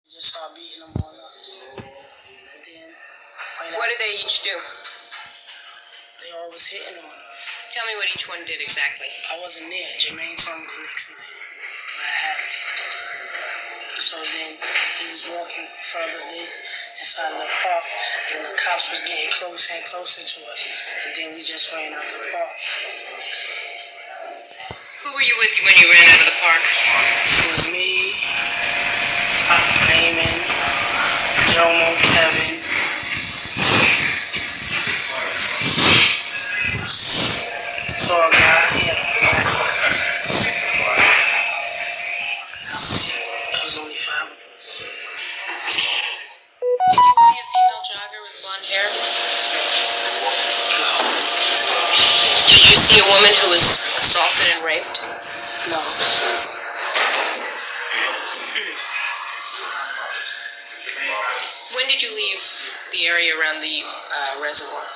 Just start beating them all up. And then, what did they each do? They all was hitting on them. Tell me what each one did exactly. I wasn't there. Jermaine told me the next night what happened. So then he was walking further inside the park. And then the cops was getting closer and closer to us. And then we just ran out the park. Who were you with when you ran out of the park? It was me, Raymond, Jomo, Kevin. Tall guy, yeah. There was only 5 of us. Did you see a female jogger with blonde hair? No. Did you see a woman who was assaulted and raped? No. When did you leave the area around the reservoir?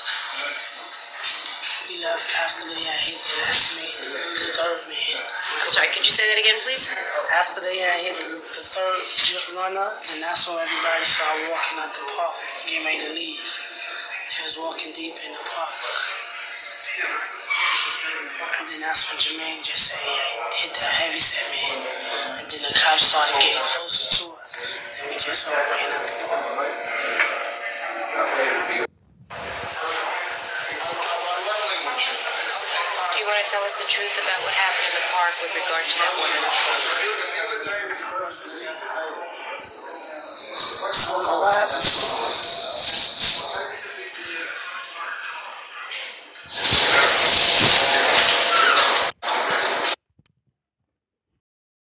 We left after they had hit the last man, the third man. I'm sorry, could you say that again, please? After they had hit the third runner, and that's when everybody started walking out the park, getting ready to leave. They was walking deep in the park. And then that's when Jermaine just said, yeah, hit that heavy set man. And then the cops started getting closer to us. And we just all ran out the park. Do you want to tell us the truth about what happened in the park with regard to that woman?